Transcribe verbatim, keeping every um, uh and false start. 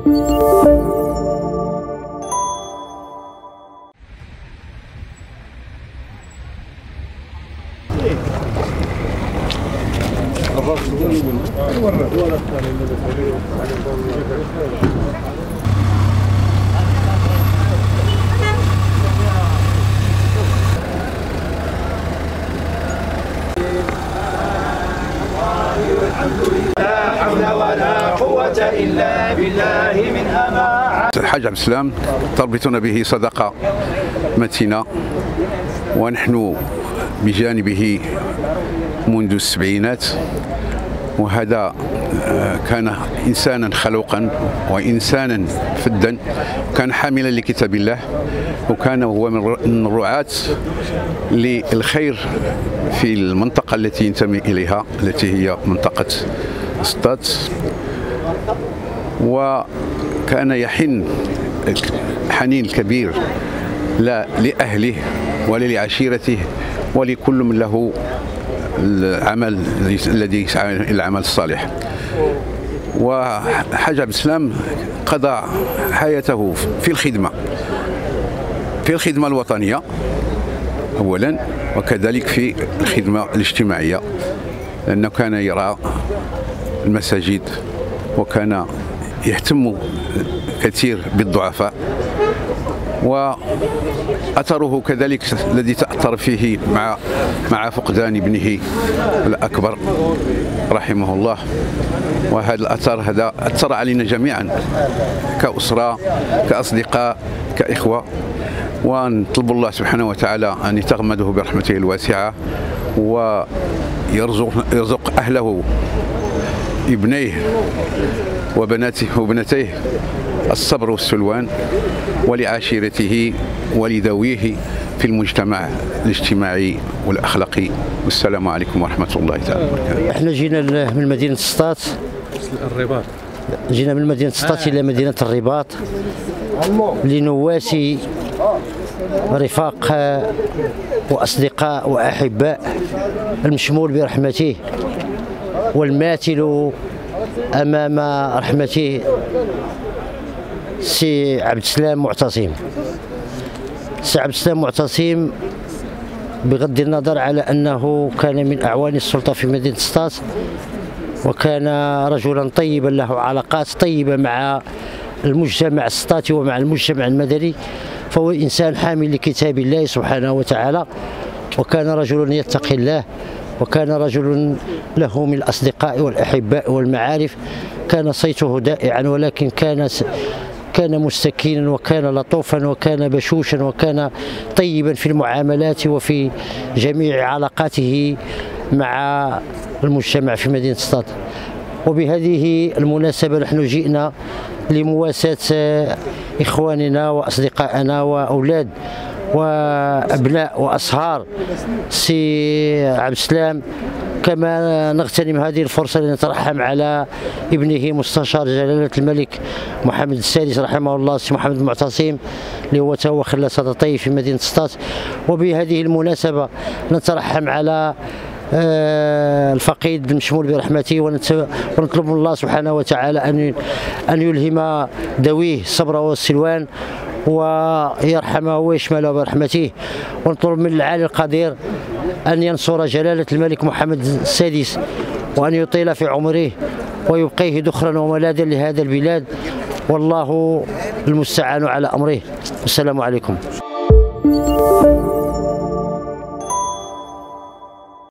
إلا بالله من أماع. الحاج عبد السلام تربطنا به صداقة متينة، ونحن بجانبه منذ السبعينات، وهذا كان إنسانا خلوقا وإنسانا فدا، كان حاملا لكتاب الله، وكان هو من الرعاة للخير في المنطقة التي ينتمي إليها، التي هي منطقة سطات. وكان يحن حنين الكبير لا لأهله ولا لعشيرته ولكل من له العمل الذي يسعى إلى العمل الصالح. وحاج عبد السلام قضى حياته في الخدمة في الخدمة الوطنية أولا، وكذلك في الخدمة الاجتماعية، لأنه كان يرعى المساجد وكان يهتم كثير بالضعفاء. وأثره كذلك الذي تأثر فيه مع مع فقدان ابنه الأكبر رحمه الله، وهذا الأثر هذا أثر علينا جميعا كأسرة كأصدقاء كإخوة، ونطلب الله سبحانه وتعالى أن يتغمده برحمته الواسعة، ويرزق يرزق أهله ابنيه وبناته وبنتيه الصبر والسلوان، ولعشيرته ولذويه في المجتمع الاجتماعي والأخلاقي. والسلام عليكم ورحمة الله تعالى وبركاته. احنا جينا من مدينة سطات الرباط، جينا من مدينة سطات إلى مدينة الرباط لنواسي رفاق وأصدقاء وأحباء المشمول برحمته والماثل أمام رحمته سي عبد السلام معتصم. سي عبد السلام معتصم بغض النظر على أنه كان من أعوان السلطة في مدينة سطات، وكان رجلا طيبا له علاقات طيبة مع المجتمع السطاتي ومع المجتمع المدني، فهو إنسان حامل لكتاب الله سبحانه وتعالى، وكان رجل يتقي الله، وكان رجل له من الأصدقاء والأحباء والمعارف. كان صيته دائعا، ولكن كان كان مستكينا، وكان لطوفا، وكان بشوشا، وكان طيبا في المعاملات وفي جميع علاقاته مع المجتمع في مدينة سطات. وبهذه المناسبة نحن جئنا لمواساة إخواننا وأصدقائنا وأولاد وأبناء وأصهار سي عبد السلام، كما نغتنم هذه الفرصة لنترحم على ابنه مستشار جلالة الملك محمد السادس رحمه الله، سي محمد المعتصم، اللي هو تو خلى صدى في مدينة سطات. وبهذه المناسبة نترحم على الفقيد المشمول برحمته، ونطلب من الله سبحانه وتعالى أن أن يلهم ذويه الصبر والسلوان، ويرحمه ويشمله برحمته. ونطلب من العالي القدير أن ينصر جلالة الملك محمد السادس، وأن يطيل في عمره ويبقيه ذخرا وملاذا لهذا البلاد، والله المستعان على أمره. والسلام عليكم.